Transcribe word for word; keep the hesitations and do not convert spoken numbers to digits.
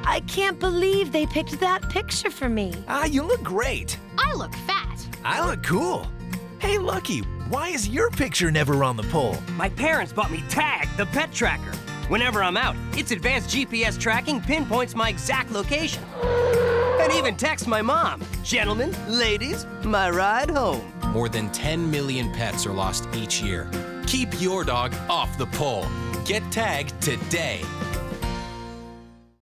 I can't believe they picked that picture for me. Ah, you look great. I look fat. I look cool. Hey, Lucky, why is your picture never on the pole? My parents bought me Tagg, the pet tracker. Whenever I'm out, its advanced G P S tracking pinpoints my exact location. And even texts my mom. Gentlemen, ladies, my ride home. More than ten million pets are lost each year. Keep your dog off the pole. Get Tagg today.